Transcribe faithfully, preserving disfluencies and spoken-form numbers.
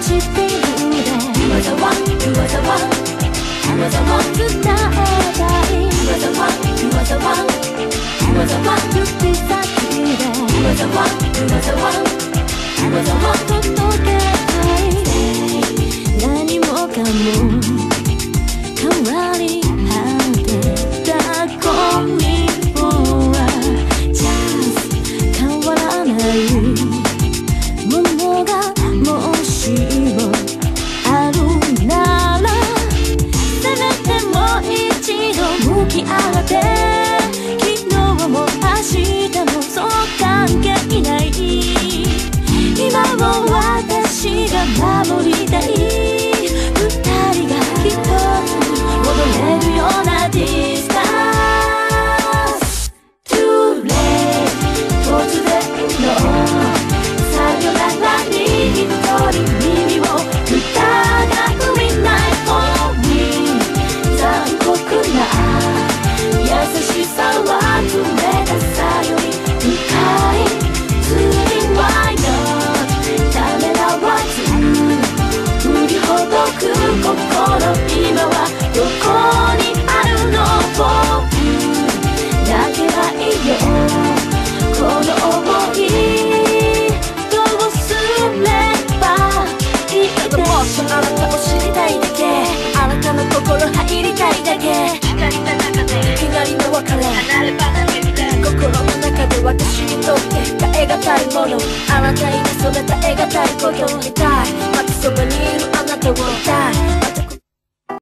are the one, you are the one, you are the one 伝えたい You are the one, you are the one, you are the one 指先で You are the one, you are the one, you are the one 届けたい何もかも変わり果てたゴミは Just 変わらないものがもしもあるならせめてもう一度向き合って昨日も明日もそう関係ない今を私が守りたい二人が一つに戻れるようなディスタンス Too late 突然のさよならに一人耳を疑う見ない方に残酷な優しさは冷たさより深い罪はよためらわず振りほどく心今はどこにあるの僕だけはいいよこの想いどうすればいいでしょうあなたを知りたいだけあなたの心入りたいだけ光の中でいきなりの別れ離れ離れで心の中で私にとって耐え難いものあなたにそれ耐え難いことを見たいまたそばにいるあなたを見たい